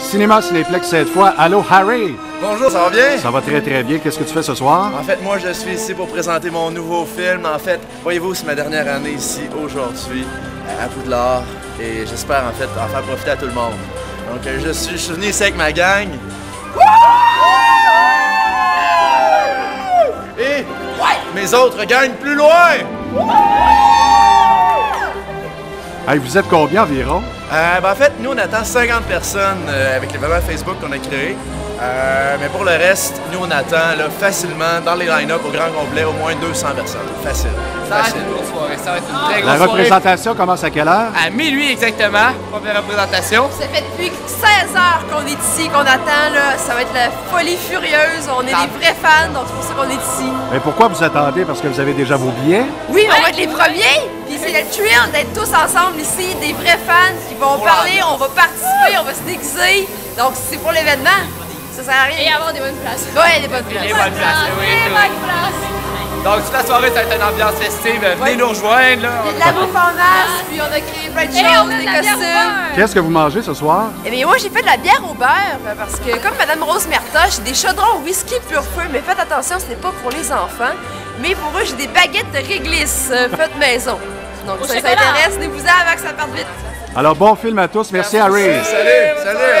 Cinéma Cinéplex cette fois. Allô, Harry? Bonjour, ça va bien? Ça va très très bien. Qu'est-ce que tu fais ce soir? En fait, moi, je suis ici pour présenter mon nouveau film. En fait, voyez-vous, c'est ma dernière année ici, aujourd'hui, à Poudlard. Et j'espère, en fait, en faire profiter à tout le monde. Donc, je suis venu ici avec ma gang. Et mes autres gagnent plus loin! Hey, vous êtes combien environ? En fait, nous, on attend 50 personnes avec l'événement Facebook qu'on a créé. Mais pour le reste, nous, on attend là, facilement, dans les line-up au grand complet, au moins 200 personnes. Facile. Ça va être une grosse soirée. Ça va être une très grosse La soirée. représentation commence à quelle heure? À minuit exactement. Première représentation. Ça fait depuis 16 heures qu'on est ici, qu'on attend. Là. Ça va être la folie furieuse. On est des vrais fans, donc c'est pour ça qu'on est ici. Mais pourquoi vous attendez? Parce que vous avez déjà vos billets? Oui, on va être les premiers. Puis c'est le thrill d'être tous ensemble ici, des vrais fans qui vont parler, on va participer, on va se déguiser. Donc c'est pour l'événement. Ça sert à rien. Et avoir des bonnes places. Ouais, des bonnes places. Les bonnes places, oui. Des bonnes places. Donc toute la soirée, ça va être une ambiance festive. Venez nous rejoindre. Là. Il y a de la bouffe en masse, puis on a créé plein de Et choses, on a de des la bière au costumes. beurre. Qu'est-ce que vous mangez ce soir? Eh bien, moi, j'ai fait de la bière au beurre parce que, comme Madame Rose Merta, j'ai des chaudrons whisky pur feu, mais faites attention, ce n'est pas pour les enfants. Mais pour eux, j'ai des baguettes de réglisse faites maison. Donc, ça chocolat. s'intéresse, venez-vous-en avant que ça parte vite. Alors, bon film à tous. Merci, Harry. Salut! Salut!